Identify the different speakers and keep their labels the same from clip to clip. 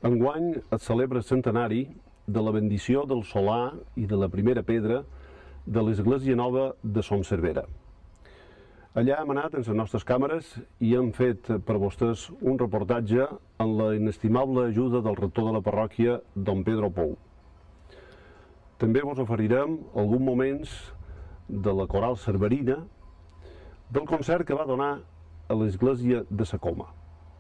Speaker 1: Enguany es celebra el centenari de la bendició del solar i de la primera pedra de l'Església Nova de Son Servera. Allà hem anat amb les nostres càmeres i hem fet per vostès un reportatge amb la inestimable ajuda del rector de la parròquia, don Pedro Pou. També vos oferirem alguns moments de la coral cerverina del concert que va donar a l'església de sa Coma.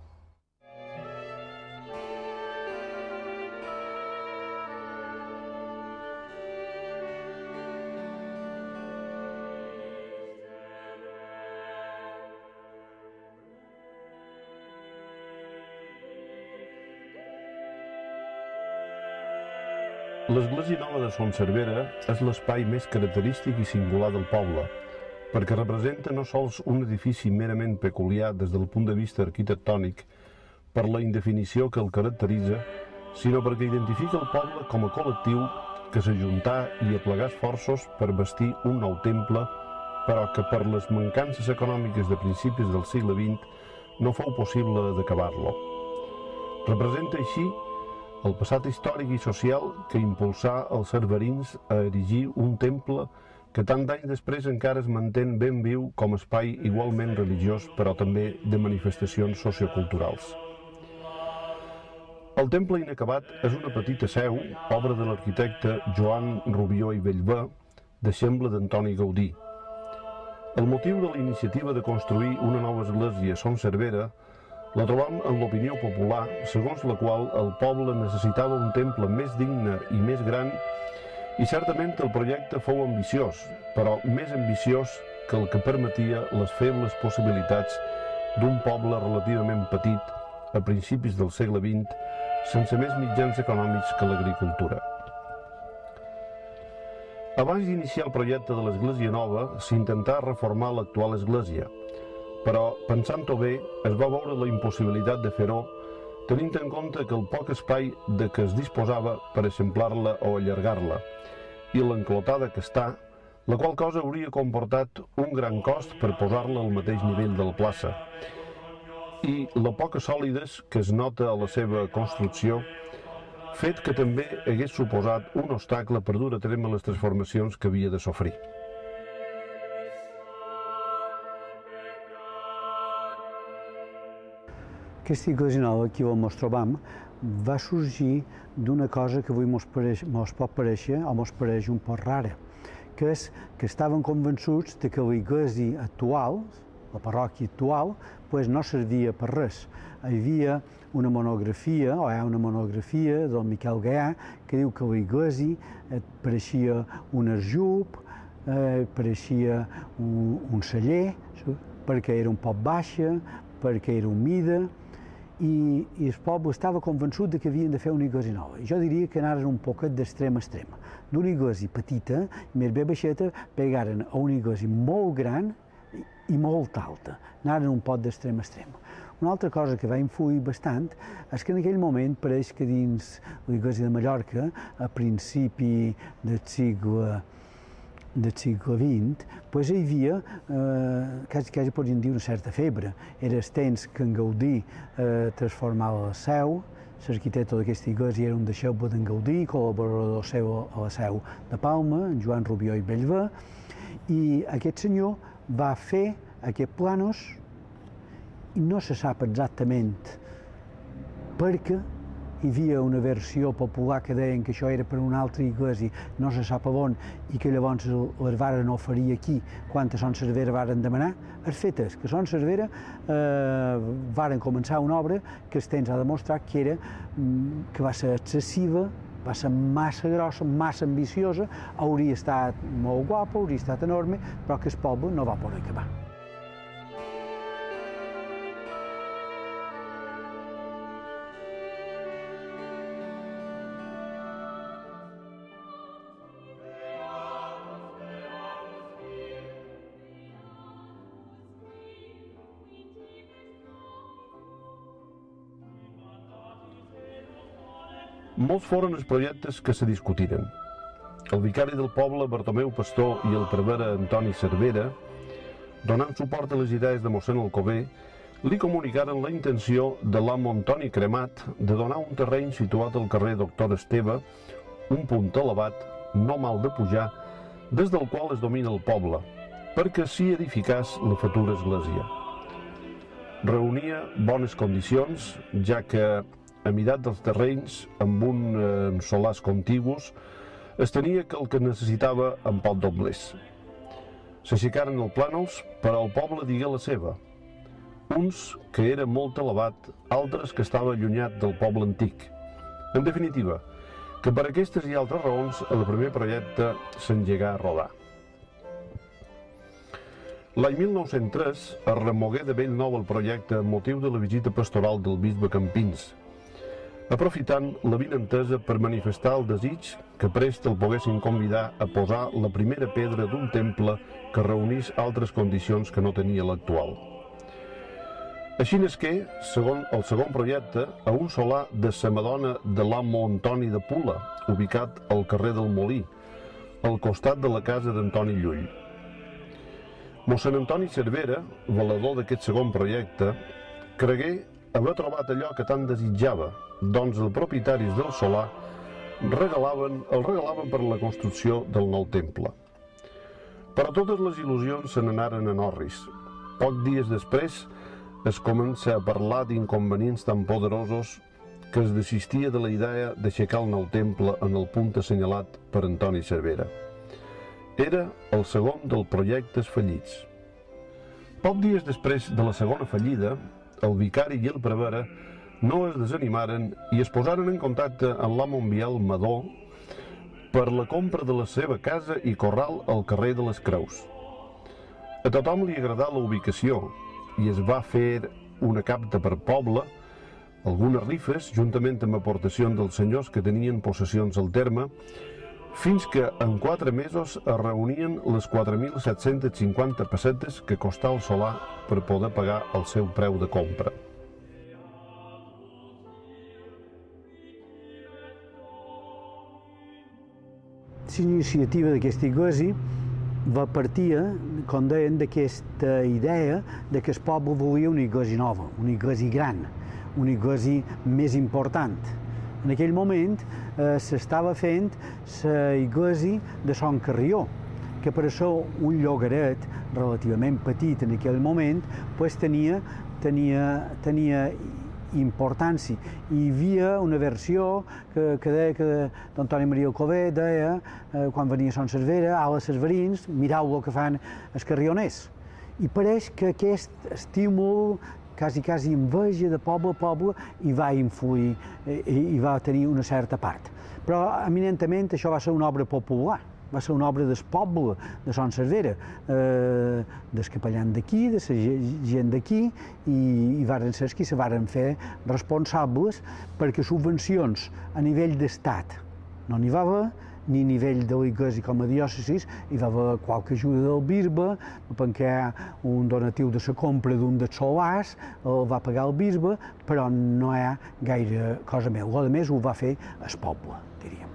Speaker 1: L'església nova de Son Servera és l'espai més característic i singular del poble, perquè representa no sols un edifici merament peculiar des del punt de vista arquitectònic per la indefinició que el caracteritza, sinó perquè identifica el poble com a col·lectiu que s'ajuntà i aplegà esforços per bastir un nou temple, però que per les mancances econòmiques de principis del segle XX no fou possible d'acabar-lo. Representa així el passat històric i social que impulsà els cerverins a erigir un temple que tant d'anys després encara es mantén ben viu com a espai igualment religiós, però també de manifestacions socioculturals. El temple inacabat és una petita seu, obra de l'arquitecte Joan Rubió i Bellver, deixeble d'Antoni Gaudí. El motiu de la iniciativa de construir una nova església a Son Servera la trobam en l'opinió popular, segons la qual el poble necessitava un temple més digne i més gran, i certament el projecte fou ambiciós, però més ambiciós que el que permetia les febles possibilitats d'un poble relativament petit a principis del segle XX, sense més mitjans econòmics que l'agricultura. Abans d'iniciar el projecte de l'església nova, s'intentà reformar l'actual església, però, pensant-ho bé, es va veure la impossibilitat de fer-ho, tenint en compte que el poc espai de què es disposava per eixamplar-la o allargar-la, i l'enclotada que està, la qual cosa hauria comportat un gran cost per posar-la al mateix nivell de la plaça, i la poca sòlides que es nota a la seva construcció, fet que també hagués suposat un obstacle per dur a terme les transformacions que havia de sofrir.
Speaker 2: Aquesta església nova aquí on ens trobam va sorgir d'una cosa que avui ens pot parèixer o ens pareix un poc rara, que és que estaven convençuts de que l'església actual, la parròquia actual, no servia per res. Hi havia una monografia, o hi ha una monografia del Miquel Gaià, que diu que l'església pareixia un arjup, pareixia un celler, perquè era un poc baixa, perquè era humida, i el poble estava convençut que havien de fer una església nova. Jo diria que anaren un poquet d'extrem a extrem. D'una església petita, més bé baixeta, pegaren a una església molt gran i molt alta. Anaren un poc d'extrem a extrem. Una altra cosa que va influir bastant és que en aquell moment pareix que dins l'església de Mallorca, a principi del segle XX, hi havia, quasi podríem dir, una certa febre. Era el temps que en Gaudí transformava la seu, l'arquitecte d'aquesta església era un deixeble d'en Gaudí, col·laborador seu a la seu de Palma, en Joan Rubió i Bellver, i aquest senyor va fer aquests planos i no se sap exactament per què. Hi havia una versió popular que deien que això era per una altra església, no se sap on, i que llavors les varen oferir aquí quan a Son Servera varen demanar. El fet és que a Son Servera varen començar una obra que el temps ha demostrat que va ser excessiva, va ser massa grossa, massa ambiciosa, hauria estat molt guapa, hauria estat enorme, però que el poble no va poder acabar.
Speaker 1: Molts foren els projectes que se discutiren. El vicari del poble, Bartomeu Pastor, i el prevere Antoni Cervera, donant suport a les idees de mossèn Alcover, li comunicaren la intenció de l'amo Antoni Cremat de donar un terreny situat al carrer Doctor Esteve, un punt elevat, no mal de pujar, des del qual es domina el poble, perquè s'hi edificàs la futura església. Reunia bones condicions, ja que, a mirat dels terrenys, amb uns solars contigus, es tenia que el que necessitava en pot doblers. S'aixecaren els plànols, però el poble digué la seva. Uns que era molt elevat, altres que estava allunyat del poble antic. En definitiva, que per aquestes i altres raons el primer projecte s'engegà a rodar. L'any 1903 es remogué de bell nou el projecte amb motiu de la visita pastoral del bisbe Campins, aprofitant l'avinentesa per manifestar el desig que prest el poguessin convidar a posar la primera pedra d'un temple que reunís altres condicions que no tenia l'actual. Així és que, segons el segon projecte, a un solar de sa Madona de l'amo Antoni de Pula, ubicat al carrer del Molí, al costat de la casa d'Antoni Llull. Mossèn Antoni Cervera, valedor d'aquest segon projecte, cregué haver trobat allò que tant desitjava, doncs els propietaris del solar el regalaven per la construcció del nou temple. Però totes les il·lusions se n'anaren en orris. Pocs dies després es comença a parlar d'inconvenients tan poderosos que es desistia de la idea d'aixecar el nou temple en el punt assenyalat per Antoni Cervera. Era el segon dels projectes fallits. Pocs dies després de la segona fallida, el vicari i el prevere no es desanimaren i es posaren en contacte amb l'amo Biel Madó per la compra de la seva casa i corral al carrer de les Creus. A tothom li agradà la ubicació i es va fer una capta per poble, algunes rifes, juntament amb aportacions dels senyors que tenien possessions al terme, fins que en 4 mesos es reunien les 4.750 pessetes que costà el solar per poder pagar el seu preu de compra.
Speaker 2: L'iniciativa d'aquesta església va partir, com deien, d'aquesta idea de que el poble volia una església nova, una església gran, una església més important. En aquell moment s'estava fent l'església de Sant Carrió, que per això un llogaret relativament petit en aquell moment tenia importància. Hi havia una versió que deia que d'Antoni Maria Alcover deia, quan venia a Sant Cervera, ala cerverins, mirau el que fan els carrioners. I pareix que aquest estímul, quasi enveja de poble a poble, hi va influir, i va tenir una certa part. Però, eminentment, això va ser una obra popular. Va ser una obra del poble de Sant Cervera, dels capellans d'aquí, de la gent d'aquí, i varen ser els que se varen fer responsables perquè subvencions a nivell d'estat no n'hi va haver, ni a nivell de l'església com a diòcesis, hi va haver qualque ajuda del bisbe, perquè un donatiu de la compra d'un dels solars el va pagar el bisbe, però no hi ha gaire cosa més. A més ho va fer el poble, diríem.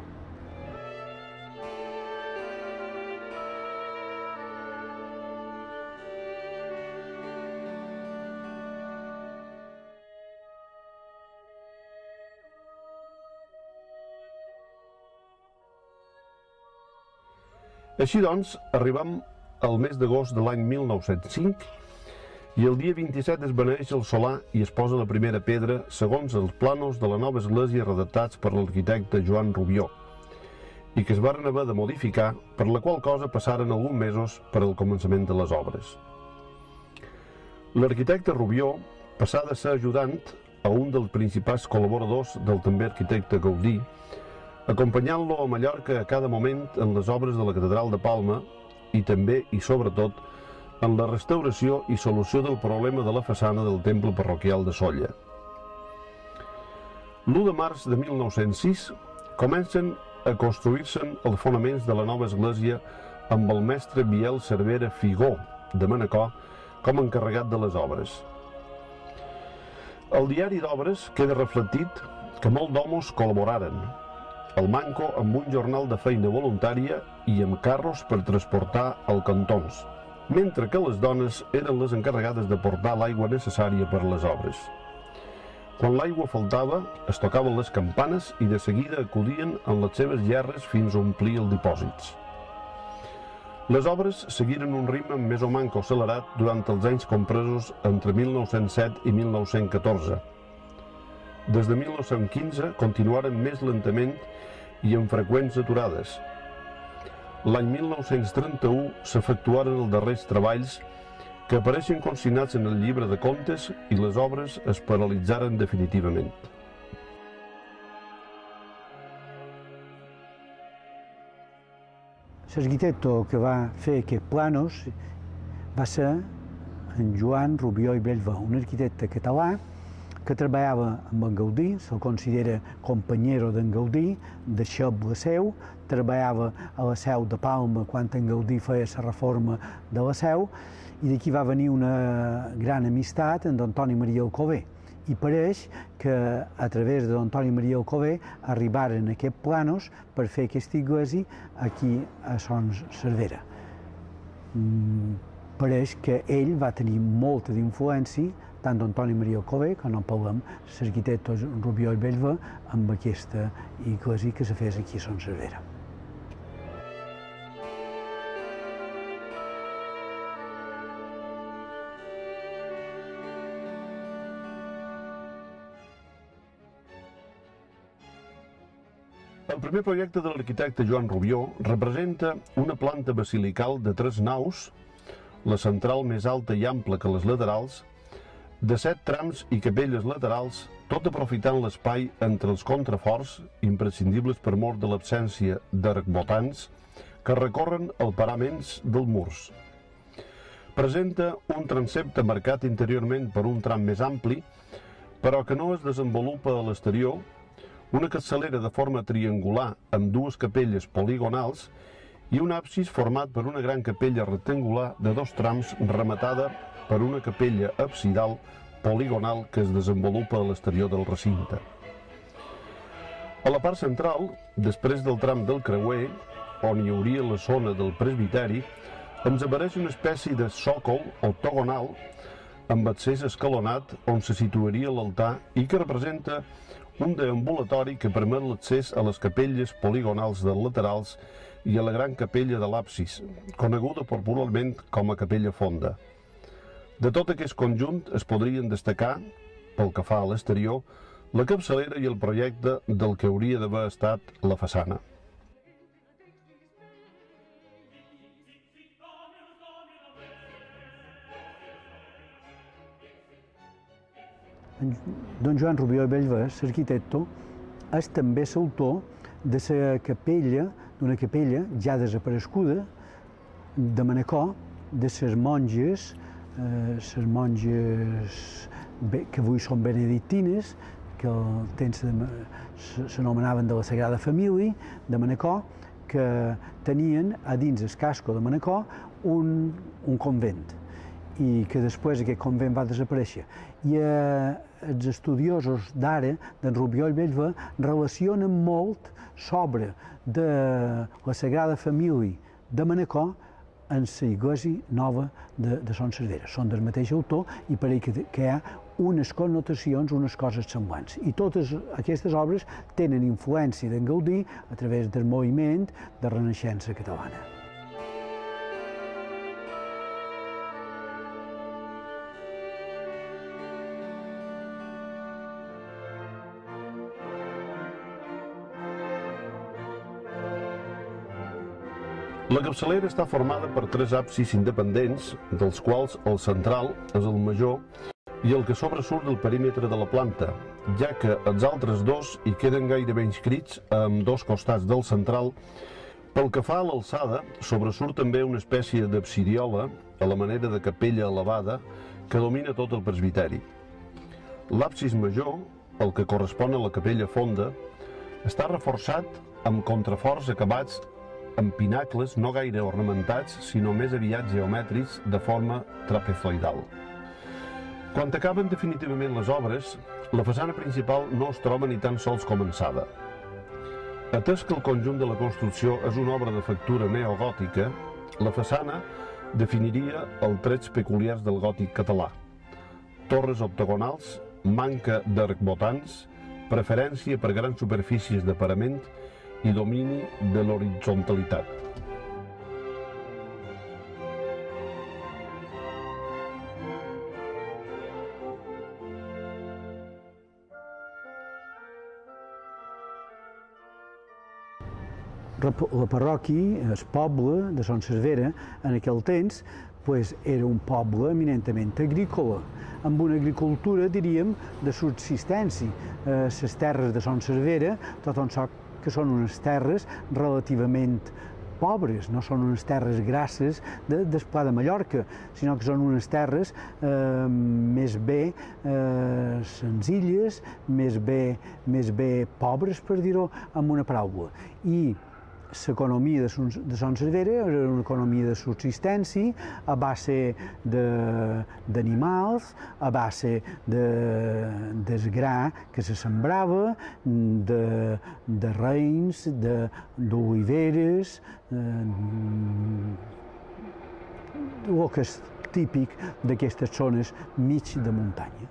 Speaker 1: Així doncs, arribam al mes d'agost de l'any 1905 i el dia 27 es beneeix el solar i es posa la primera pedra segons els plànols de la nova església redactats per l'arquitecte Joan Rubió i que es varen haver de modificar, per la qual cosa passaren alguns mesos per al començament de les obres. L'arquitecte Rubió passà de ser ajudant a un dels principals col·laboradors del també arquitecte Gaudí, acompanyant-lo a Mallorca a cada moment en les obres de la Catedral de Palma i també i sobretot en la restauració i solució del problema de la façana del temple parroquial de Sóller. L'1 de març de 1906 comencen a construir-se'n els fonaments de la nova església amb el mestre Biel Cervera Figó de Manacor com a encarregat de les obres. Al diari d'obres queda reflectit que molts d'homes col·laboraren, el manco amb un jornal de feina voluntària i amb carros per transportar als cantons, mentre que les dones eren les encarregades de portar l'aigua necessària per a les obres. Quan l'aigua faltava, es tocaven les campanes i de seguida acudien en les seves gerres fins a omplir els dipòsits. Les obres seguiren un ritme més o manco accelerat durant els anys compresos entre 1907 i 1914. Des de 1915 continuaren més lentament i amb freqüents aturades. L'any 1931 s'efectuaren els darrers treballs que apareixen consignats en el llibre de comptes i les obres es paralitzaren definitivament.
Speaker 2: L'arquitecte que va fer aquests planos va ser en Joan Rubió i Bellver, un arquitecte català que treballava amb en Gaudí, se'l considera companyero d'en Gaudí, deixeble seu, treballava a la Seu de Palma quan en Gaudí feia la reforma de la Seu, i d'aquí va venir una gran amistat amb Antoni Maria Alcover. I pareix que a través d'Antoni Maria Alcover arribaren aquests planos per fer aquesta iglesia aquí a Son Cervera. Pareix que ell va tenir molta d'influència tant d'Antoni Maria Alcover, que no parlem, l'arquitecte Rubió i Bellver, amb aquesta iglesia que se fes aquí a Son Cervera.
Speaker 1: El primer projecte de l'arquitecte Joan Rubió representa una planta basilical de 3 naus, la central més alta i ampla que les laterals, de 7 trams i capelles laterals, tot aprofitant l'espai entre els contraforts, imprescindibles per mor de l'absència d'arcbotants, que recorren els paraments dels murs. Presenta un transsepte marcat interiorment per un tram més ampli, però que no es desenvolupa a l'exterior, una capçalera de forma triangular amb 2 capelles poligonals i un absis format per una gran capella rectangular de 2 trams rematada per una capella absidal poligonal que es desenvolupa a l'exterior del recinte. A la part central, després del tram del creuer, on hi hauria la zona del presbiteri, ens apareix una espècie de sòcol octogonal amb accés escalonat on se situaria l'altar i que representa un deambulatori que permet l'accés a les capelles poligonals dels laterals i a la gran capella de l'absis, coneguda popularment com a capella fonda. De tot aquest conjunt es podrien destacar, pel que fa a l'exterior, la capçalera i el projecte del que hauria d'haver estat la façana.
Speaker 2: Don Joan Rubió i Bellver, l'arquitecte, és també l'autor de la capella, d'una capella ja desapareguda, de Manacor, de les monges que avui són benedictines, que al temps s'anomenaven de la Sagrada Família, de Manacor, que tenien a dins el casco de Manacor un convent, i que després aquest convent va desaparèixer. I els estudiosos d'ara, d'en Rubió i Bellver, relacionen molt sobre de la Sagrada Família de Manacor en la iglesia nova de Son Cervera. Són del mateix autor i pareix que hi ha unes connotacions, unes coses semblants. I totes aquestes obres tenen influència d'en Gaudí a través del moviment de Renaixença catalana.
Speaker 1: La capçalera està formada per 3 absis independents, dels quals el central és el major i el que sobresurt del perímetre de la planta, ja que els altres 2 hi queden gairebé inscrits a ambdós costats del central. Pel que fa a l'alçada, sobresurt també una espècie d'absidiola, a la manera de capella elevada, que domina tot el presbiteri. L'absis major, el que correspon a la capella fonda, està reforçat amb contraforts acabats amb pinacles no gaire ornamentats, sinó més aviat geomètrics de forma trapezoidal. Quan acaben definitivament les obres, la façana principal no es troba ni tan sols començada. Atès que el conjunt de la construcció és una obra de factura neogòtica, la façana definiria els trets peculiars del gòtic català: torres octogonals, manca d'arcbotants, preferència per grans superfícies de parament i domini de l'horitzontalitat.
Speaker 2: La parròquia, el poble de Son Cervera, en aquell temps, era un poble eminentment agrícola, amb una agricultura, diríem, de subsistència. Les terres de Son Cervera, tothom sap que són unes terres relativament pobres, no són unes terres grasses del Pla de Mallorca, sinó que són unes terres més bé senzilles, més bé pobres, per dir-ho amb una paraula. I l'economia de Son Cervera era una economia de subsistència a base d'animals, a base del gra que se sembrava, de raïms, d'oliveres, el que és típic d'aquestes zones mig de muntanya.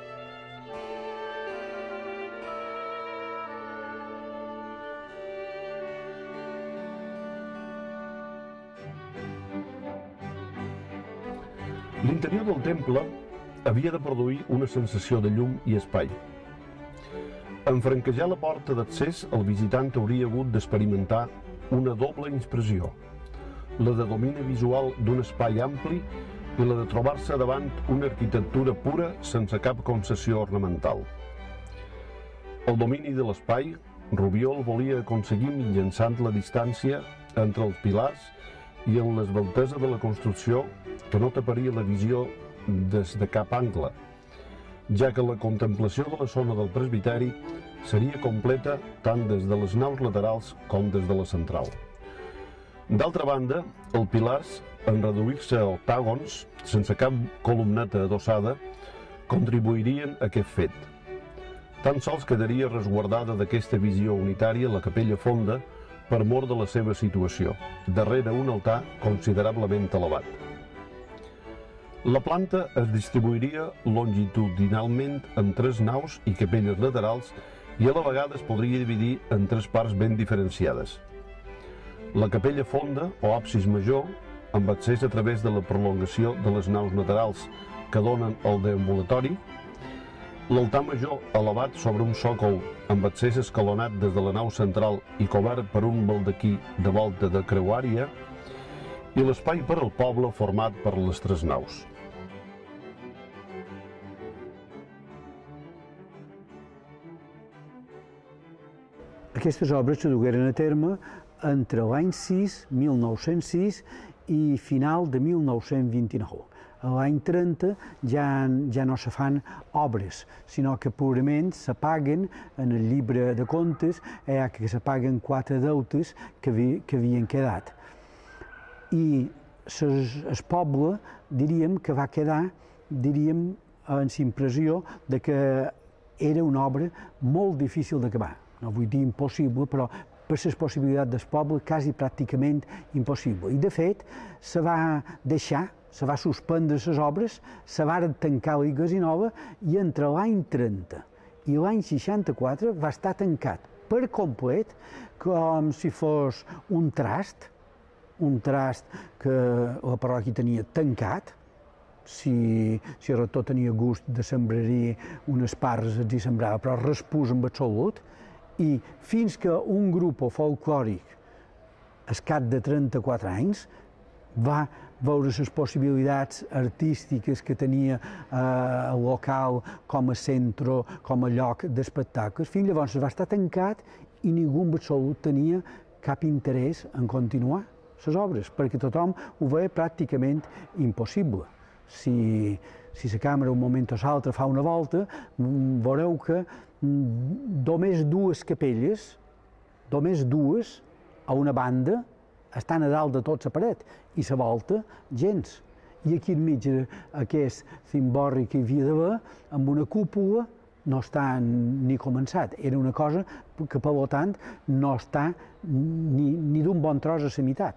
Speaker 1: L'interior del temple havia de produir una sensació de llum i espai. En franquejar la porta d'accés, el visitant hauria hagut d'experimentar una doble impressió: la de domini visual d'un espai ampli i la de trobar-se davant una arquitectura pura sense cap concessió ornamental. El domini de l'espai, Rubió el volia aconseguir mitjançant la distància entre els pilars i en l'esveltesa de la construcció, que no taparia la visió des de cap angle, ja que la contemplació de la zona del presbiteri seria completa tant des de les naus laterals com des de la central. D'altra banda, els pilars, en reduir-se a octàgons, sense cap columnata adossada, contribuirien a aquest fet. Tan sols quedaria resguardada d'aquesta visió unitària la capella fonda per mor de la seva situació, darrere un altar considerablement elevat. La planta es distribuiria longitudinalment en 3 naus i capelles laterals i a la vegada es podria dividir en 3 parts ben diferenciades. La capella fonda, o absis major, amb accés a través de la prolongació de les naus laterals que donen al deambulatori, l'altar major elevat sobre un sòcol amb accés escalonat des de la nau central i cobert per un baldaquí de volta de creuària, i l'espai per al poble format per les 3 naus.
Speaker 2: Aquestes obres se dugueren a terme entre l'any 1906 i final de 1929. A l'any 30 ja no se fan obres, sinó que purament se paguen, en el llibre de comptes, que se paguen 4 deutes que havien quedat. I el poble, diríem, que va quedar, diríem, amb la impressió de que era una obra molt difícil d'acabar. No vull dir impossible, però per les possibilitats del poble, quasi pràcticament impossible. I, de fet, se va deixar, se va suspendre les obres, se va tancar l'església nova i entre l'any 30 i l'any 64 va estar tancat per complet, com si fos un trast que la parròquia tenia tancat. Si el rector tenia gust de sembrar-hi unes parts, els hi sembrava, però respús en absolut. I fins que un grup folclòric, al cap de 34 anys, va veure les possibilitats artístiques que tenia el local com a centre, com a lloc d'espectacles. Fins llavors va estar tancat i ningú en absolut tenia cap interès en continuar les obres, perquè tothom ho veia pràcticament impossible. Si la càmera un moment o l'altre fa una volta, veureu que només 2 capelles, només 2 a una banda, estan a dalt de tot la paret, i la volta, gens. I aquí enmig aquest cimborri que hi havia d'haver, amb una cúpula, no està ni començat. Era una cosa que, per tant, no està ni d'un bon tros a la meitat.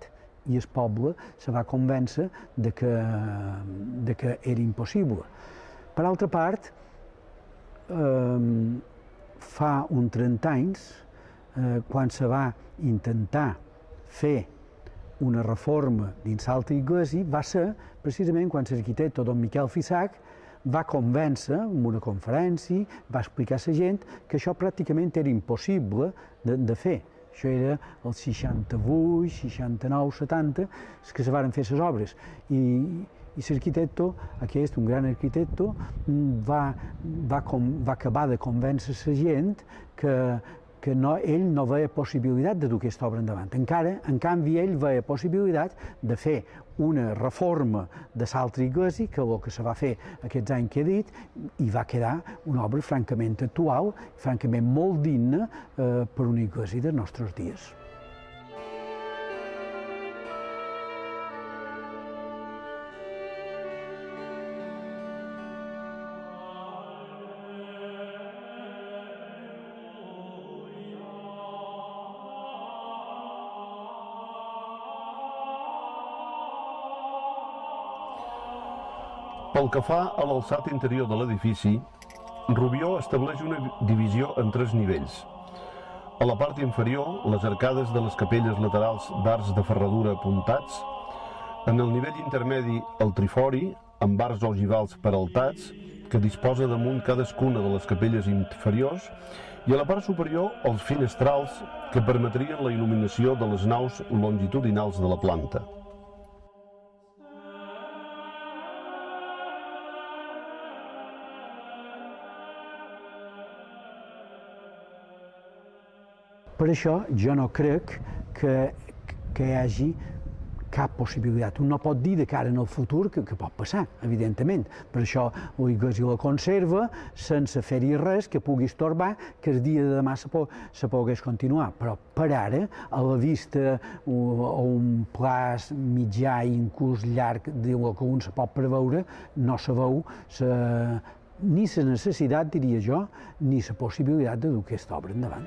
Speaker 2: i el poble se va convèncer de que era impossible. Per altra part, fa uns 30 anys, quan se va intentar fer una reforma dins l'altra església, va ser precisament quan l'arquitecte don Miquel Fissac va convèncer en una conferència, va explicar a la gent que això pràcticament era impossible de fer. Això era el 68, 69, 70, que se van fer les obres. I l'arquitecte, aquest, un gran arquitecte, va acabar de convèncer la gent que ell no veia possibilitat de dur aquesta obra endavant. En canvi, ell veia possibilitat de fer una reforma de l'altra església, que el que se va fer aquests anys que he dit, i va quedar una obra francament actual, francament molt digna per una església dels nostres dies.
Speaker 1: Pel que fa a l'alçat interior de l'edifici, Rubió estableix una divisió en 3 nivells. A la part inferior, les arcades de les capelles laterals d'arcs de ferradura apuntats. En el nivell intermedi, el trifori, amb arcs ogivals peraltats, que disposa damunt cadascuna de les capelles inferiors, i a la part superior, els finestrals, que permetrien la il·luminació de les naus longitudinals de la planta.
Speaker 2: Per això jo no crec que hi hagi cap possibilitat. Un no pot dir de cara en el futur que pot passar, evidentment. Per això l'església la conserva sense fer-hi res que pugui estorbar que el dia de demà se pogués continuar. Però per ara, a la vista o un plaç mitjà i inclús llarg del que un se pot preveure, no se veu ni la necessitat, diria jo, ni la possibilitat de dur aquesta obra endavant.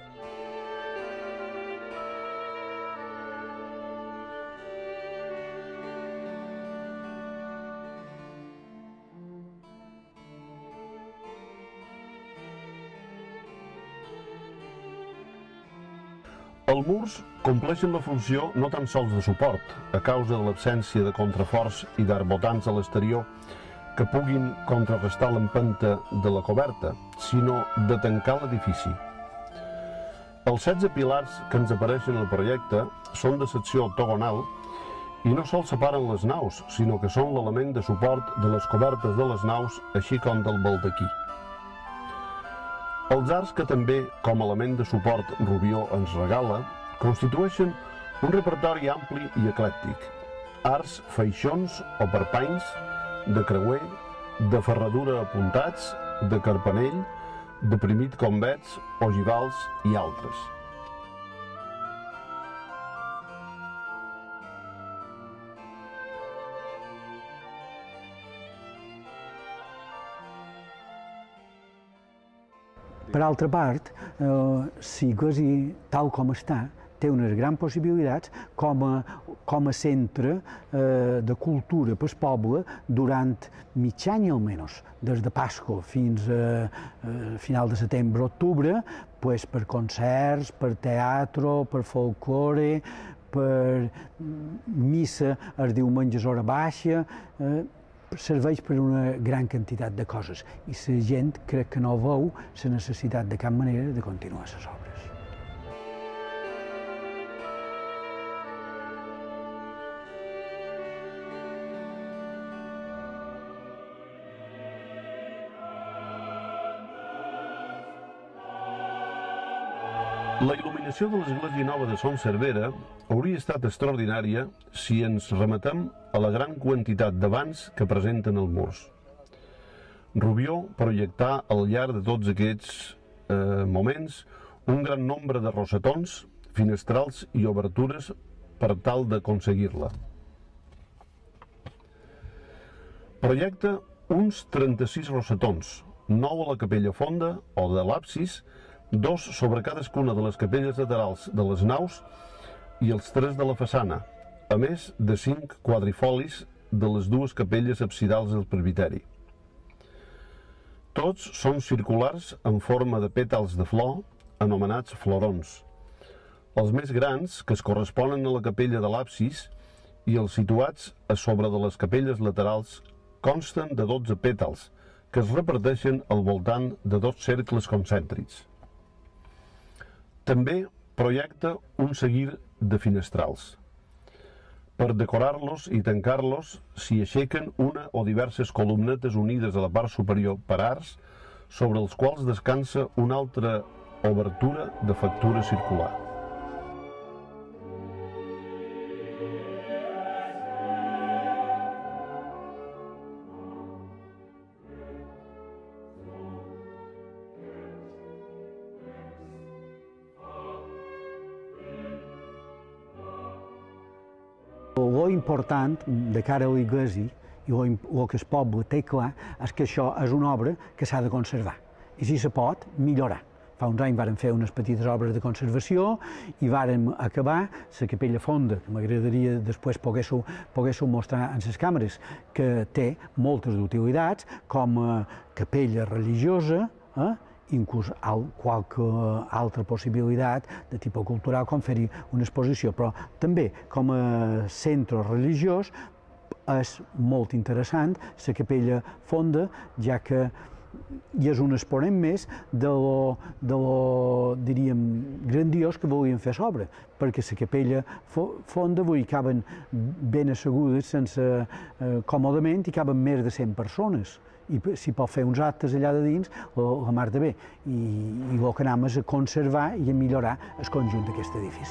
Speaker 1: Els murs compleixen la funció no tan sols de suport, a causa de l'absència de contraforts i d'arbotants a l'exterior que puguin contrarrestar l'empenta de la coberta, sinó de tancar l'edifici. Els 16 pilars que ens apareixen al projecte són de secció octogonal i no sols separen les naus, sinó que són l'element de suport de les cobertes de les naus, així com del baldaquí. Els arcs que també, com a element de suport, Rubió ens regala, constitueixen un repertori ampli i eclèctic. Arcs feixons o perpanys, de creuer, de ferradura apuntats, de carpanell, deprimit convex, ogivals i altres.
Speaker 2: Per altra part, l'església, tal com està, té unes grans possibilitats com a centre de cultura pel poble durant mig any almenys, des de Pasqua fins a final de setembre-octubre, per concerts, per teatre, per folklore, per missa els diumenges hora baixa, serveix per una gran quantitat de coses i la gent crec que no veu la necessitat de cap manera de continuar les obres.
Speaker 1: La il·luminació de l'església nova de Son Servera hauria estat extraordinària si ens remetem a la gran quantitat de vans que presenten els murs. Rubió projectà al llarg de tots aquests moments un gran nombre de rosetons, finestrals i obertures per tal d'aconseguir-la. Projecta uns 36 rosetons, 9 a la capella fonda o de l'absis, 2 sobre cadascuna de les capelles laterals de les naus i els 3 de la façana, a més de 5 quadrifolis de les dues capelles absidals del presbiteri. Tots són circulars en forma de pètals de flor, anomenats florons. Els més grans, que es corresponen a la capella de l'absis, i els situats a sobre de les capelles laterals, consten de 12 pètals, que es reparteixen al voltant de 2 cercles concèntrics. També projecta un seguir de finestrals. Per decorar-los i tancar-los s'hi aixequen una o diverses columnetes unides a la part superior per arcs, sobre els quals descansa una altra obertura de factura circular.
Speaker 2: Lo important de cara a l'església i el que el poble té clar és que això és una obra que s'ha de conservar i si se pot millorar. Fa uns anys vàrem fer unes petites obres de conservació i vàrem acabar la capella fonda, que m'agradaria després poguéssiu mostrar en les càmeres, que té moltes utilitats com a capella religiosa, inclús qualque altra possibilitat de tipus cultural, com fer-hi una exposició, però també com a centre religiós és molt interessant la capella fonda, ja que i és un exponent més de lo diríem, grandiós que volien fer l'obra, perquè la capella fonda hi caben ben assegudes còmodament, hi caben més de 100 persones, i si pot fer uns actes allà de dins, la mar de bé. I el que anem és a conservar i a millorar el conjunt d'aquest edifici.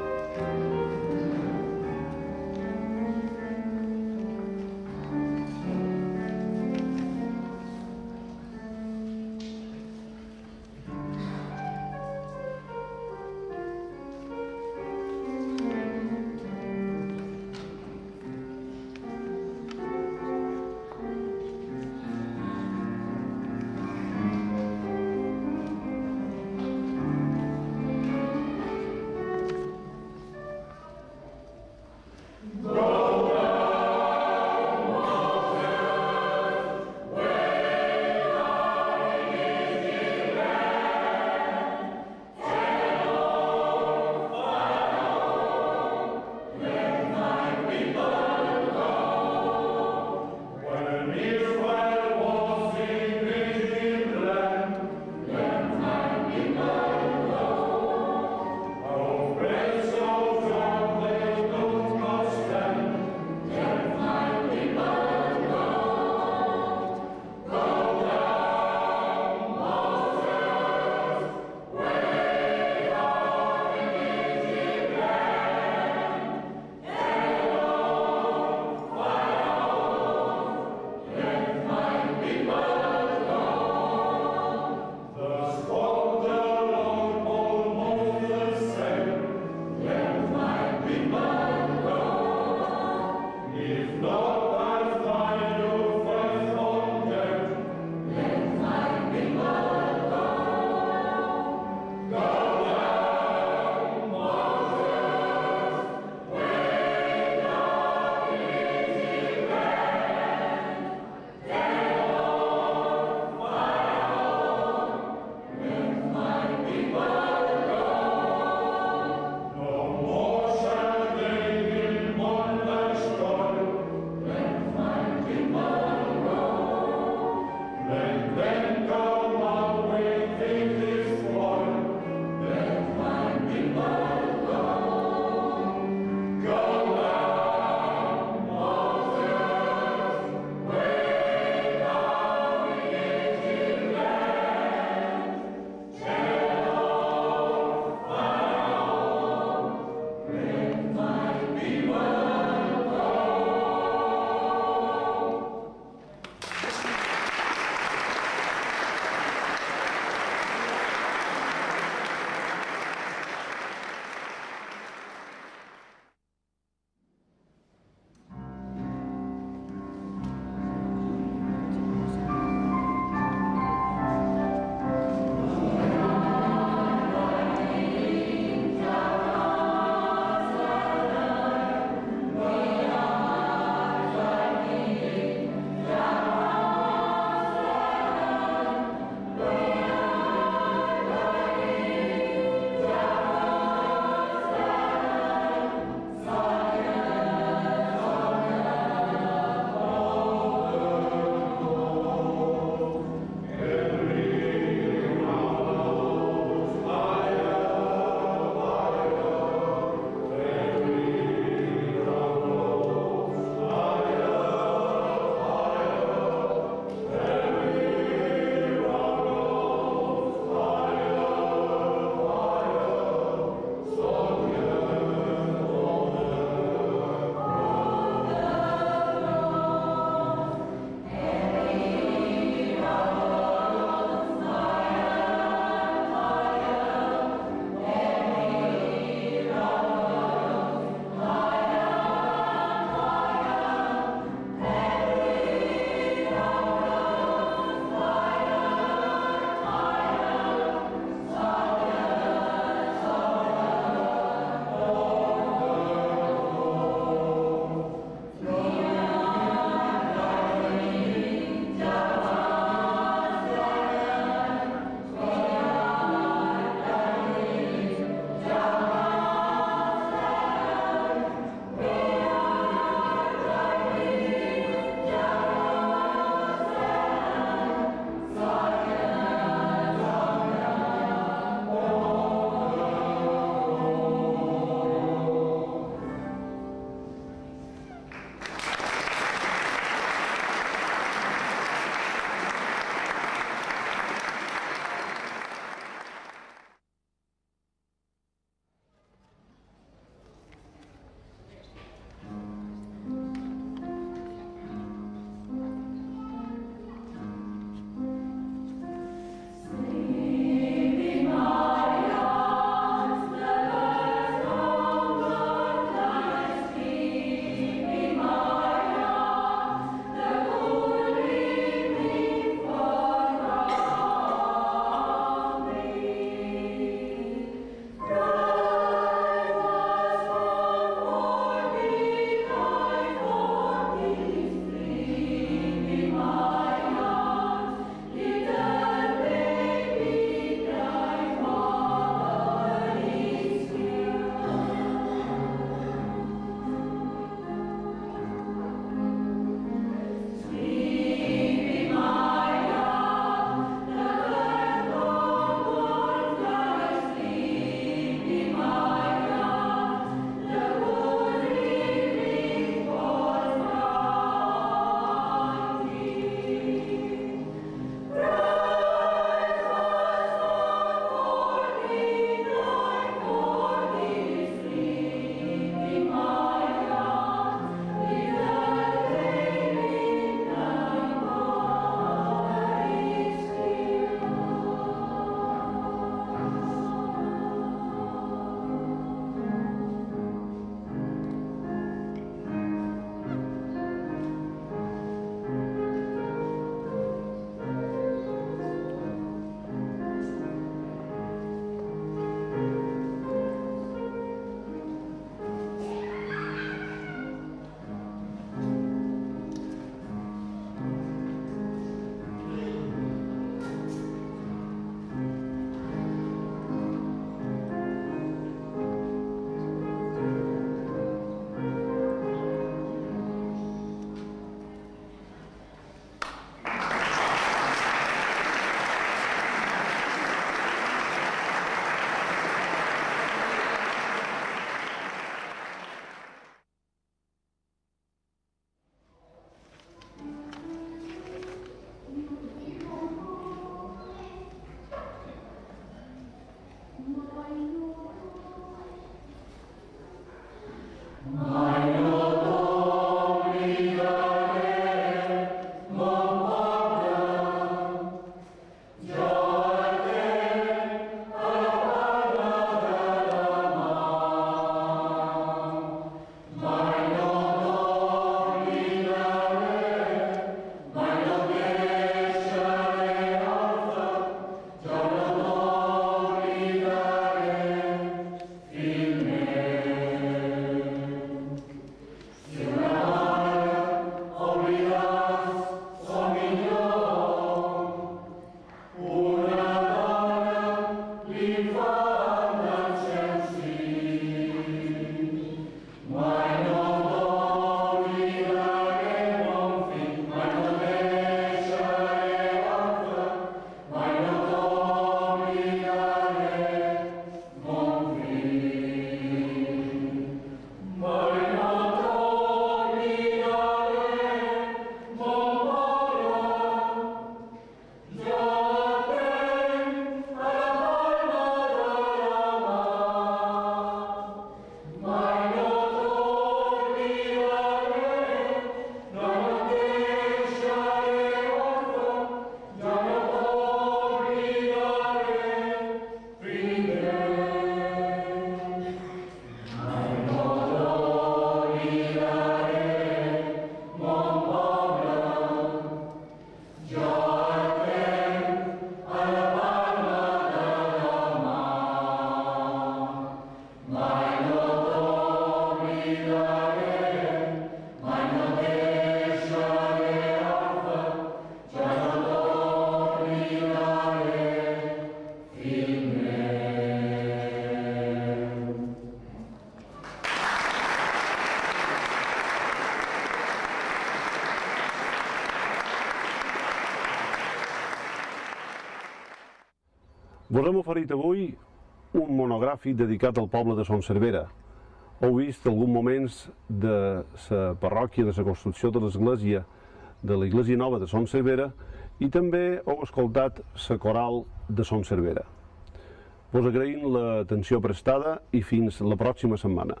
Speaker 1: Vos hem oferit avui un monogràfic dedicat al poble de Son Servera. Heu vist alguns moments de la parròquia, de la construcció de l'església, de l'església nova de Son Servera, i també heu escoltat la coral de Son Servera. Vos agraïm l'atenció prestada i fins la pròxima setmana.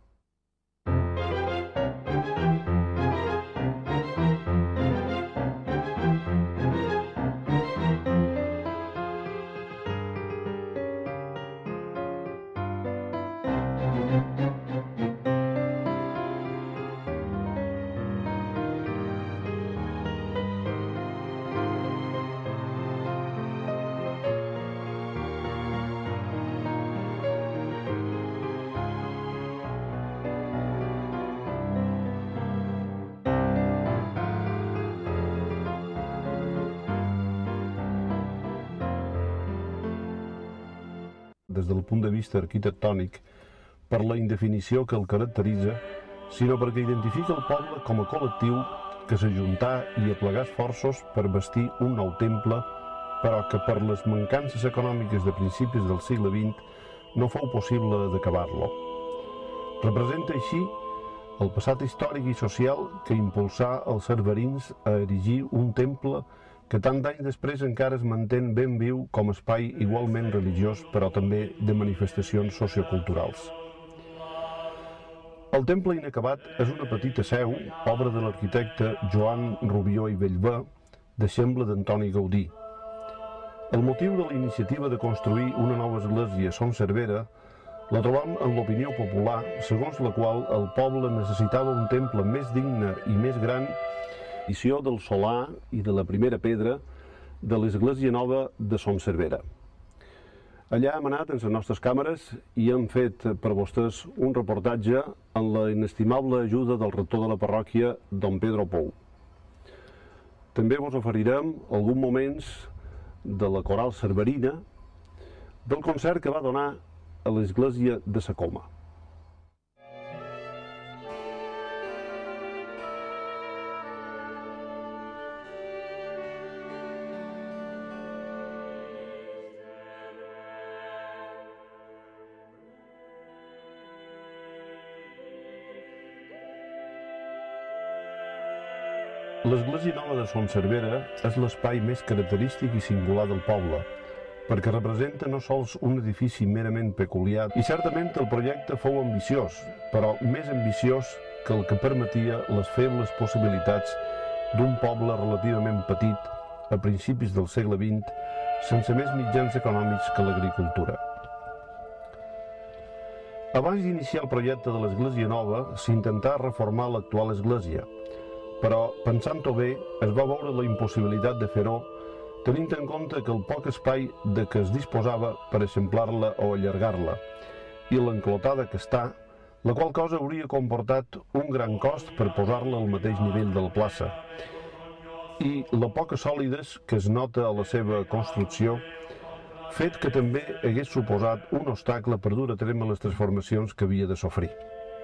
Speaker 1: Des del punt de vista arquitectònic, per la indefinició que el caracteritza, sinó perquè identifica el poble com a col·lectiu que s'ajuntà i aplegà esforços per bastir un nou temple, però que per les mancances econòmiques de principis del segle XX no fou possible d'acabar-lo. Representa així el passat històric i social que impulsà els cerverins a erigir un temple que tant d'anys després encara es mantén ben viu com a espai igualment religiós, però també de manifestacions socioculturals. El temple inacabat és una petita seu, obra de l'arquitecte Joan Rubió i Bellver, deixeble d'Antoni Gaudí. El motiu de la iniciativa de construir una nova església a Son Servera la trobam en l'opinió popular, segons la qual el poble necessitava un temple més digne i més gran, edició del solar i de la primera pedra de l'església nova de Son Servera. Allà hem anat amb les nostres càmeres i hem fet per vostès un reportatge amb la inestimable ajuda del rector de la parròquia, don Pedro Pou. També vos oferirem alguns moments de la coral cerverina del concert que va donar a l'església de Sa Coma. L'església nova de Son Servera és l'espai més característic i singular del poble, perquè representa no sols un edifici merament peculiar, i certament el projecte fou ambiciós, però més ambiciós que el que permetia les febles possibilitats d'un poble relativament petit a principis del segle XX, sense més mitjans econòmics que l'agricultura. Abans d'iniciar el projecte de l'església nova, s'intentà reformar l'actual església, però, pensant-ho bé, es va veure la impossibilitat de fer-ho, tenint en compte que el poc espai de què es disposava per eixamplar-la o allargar-la, i l'enclotada que està, la qual cosa hauria comportat un gran cost per posar-la al mateix nivell de la plaça, i la poca sòlides que es nota a la seva construcció, fet que també hagués suposat un obstacle per dur a terme les transformacions que havia de sofrir.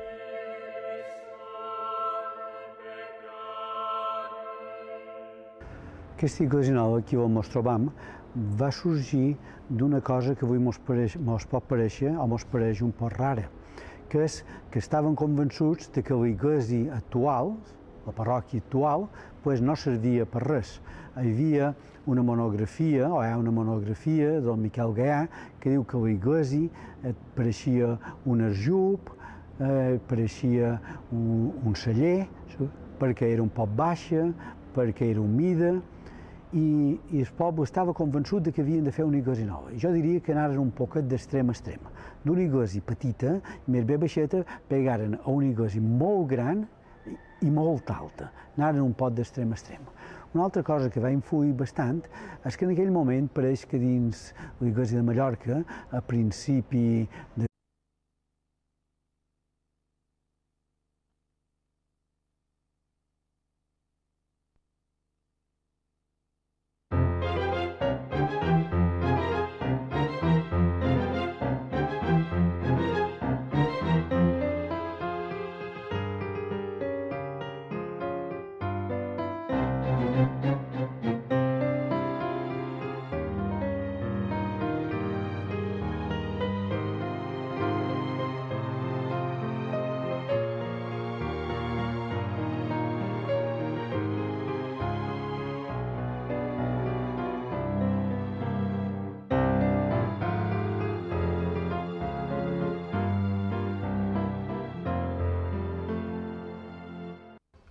Speaker 2: Aquesta església nova aquí on ens trobam va sorgir d'una cosa que avui ens pot parèixer o ens pareix un poc rara, que és que estaven convençuts de que l'església actual, la parròquia actual, no servia per res. Hi havia una monografia, o hi ha una monografia del Miquel Gaià, que diu que l'església pareixia un arjup, pareixia un celler, perquè era un poc baixa, perquè era humida, i el poble estava convençut que havien de fer una església nova. Jo diria que anaren un poquet d'extrem a extrem. D'una església petita, més bé baixeta, pegaren a una església molt gran i molt alta. Anaren un poc d'extrem a extrem. Una altra cosa que va influir bastant és que en aquell moment pareix que dins l'església de Mallorca, a principi de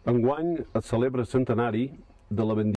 Speaker 1: Enguany es celebra el centenari de la bendició